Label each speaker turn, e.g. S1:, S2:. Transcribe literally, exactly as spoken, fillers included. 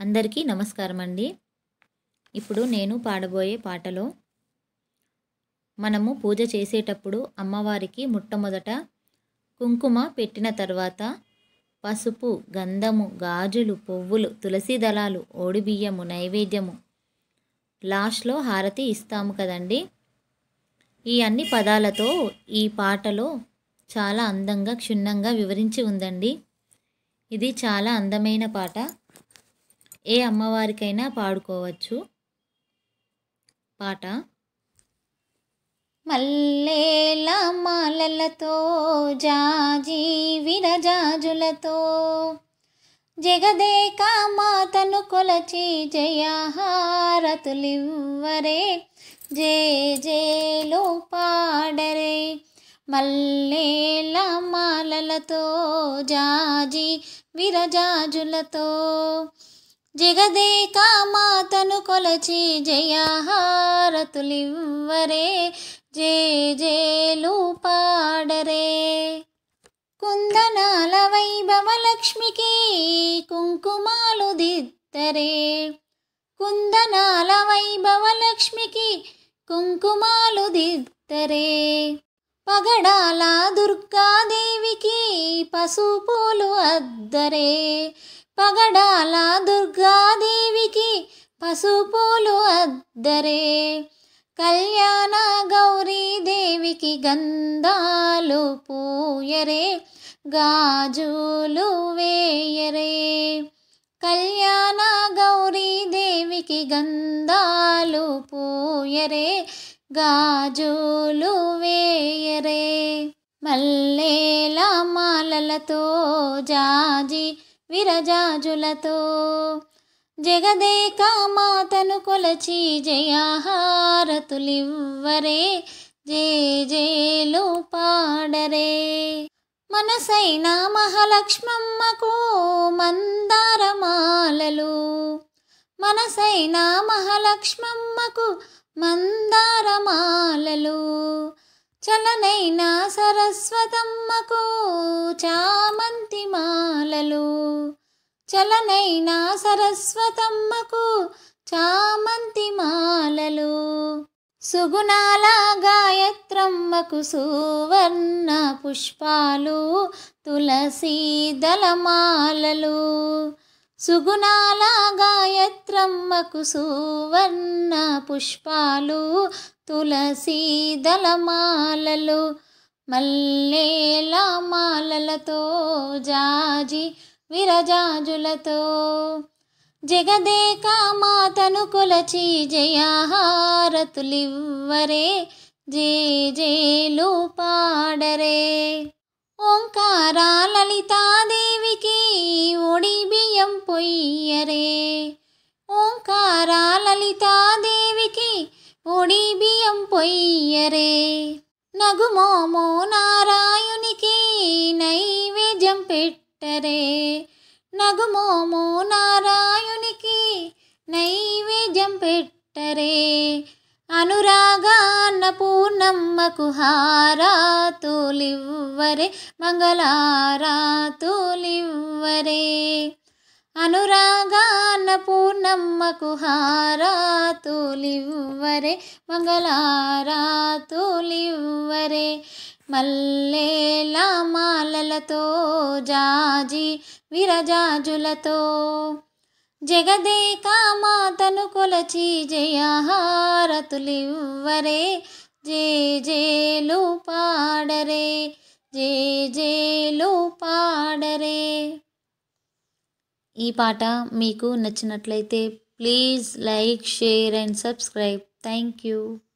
S1: అందరికీ నమస్కారం అండి. ఇప్పుడు నేను పాడబోయే పాటలో మనము పూజ చేసేటప్పుడు అమ్మవారికి మొట్టమొదట కుంకుమ పెట్టిన తర్వాత పసుపు, గంధము, గాజులు, పువ్వులు, తులసి దళాలు, ఓడిబియ్యము, నైవేద్యము, లాస్ట్లో హారతి ఇస్తాము కదండి. ఈ అన్ని పదాలతో ఈ పాటలో చాలా అందంగా క్షుణ్ణంగా వివరించి ఉందండి. ఇది చాలా అందమైన పాట. ఏ అమ్మవారికైనా పాడుకోవచ్చు. పాట మల్లేల మాలలతో జాజి విరజాజులతో జగదేక మాతను కొలచి జయహారతులివ్వరే, జే జేలు పాడరే. మల్లేల మాలలతో జాజి విరజాజులతో జగదేక మాతను కొలచి జయహారతులివ్వరే, జే జేలు పాడరే. కుందనాల వైభవ లక్ష్మికి కుంకుమాలు దిద్దరే, కుందనాల వైభవ లక్ష్మికి కుంకుమాలు దిద్దరే. పగడాల దుర్గాదేవికి పసుపులు అద్దరే, పగడాల దుర్గాదేవికి పసుపులు అద్దరే. కళ్యాణ గౌరీదేవికి గంధాలు పూయరే, గాజులు వేయరే. కళ్యాణ గౌరీదేవికి గంధాలు పూయరే, గాజులు వేయరే. మల్లేల మాలలతో జాజి విరజాజులతో జగదేక మాతను కొలచి జయహారతులివ్వరే, జే జేలు పాడరే. మనసైన మహాలక్ష్మమ్మకు మందారమాలలు, మనసైన మహాలక్ష్మమ్మకు మందారమాలలు. చలనైన సరస్వతమ్మకు చామంతి మాలలు, చలనైన సరస్వతమ్మకు చామంతి మాలలు. సుగుణాల గాయత్రమ్మకు సువర్ణ పుష్పాలు, తులసి దళమాలలు. సుగుణాల గాయత్రమ్మకు సువర్ణ పుష్పాలు, తులసి దళమాలలు. మల్లేల మాలలతో జాజి విరజాజులతో జగదేక మాతను కొలచి జయహారతులివ్వరే, జే జేలు పాడరే. ఓంకార లలితాదేవికి ఒడి బియ్యం పొయ్యరే, ఓంకార లలితాదేవికి ఒడి బియ్యం పొయ్యరే. నగుమోము నారాయణునికి నైవేద్యం పెట్టరే, నగుమోము నారాయణునికి నైవేద్యం పెట్టరే. అనురాగ అన్నపూర్ణమ్మకు హారతులివ్వరే, మంగళహారతులివ్వరే. అనురాగ అన్నపూర్ణమ్మకు హారతులివ్వరే, మంగళహారతులివ్వరే. మల్లేల మాలలతో జాజి విరజాజులతో జగదేక మాతను కొలచి జయహారతులివ్వరే, జే జేలు పాడరే, జే జేలు పాడరే. ఈ పాట మీకు నచ్చినట్లయితే please like, share and subscribe. Thank you.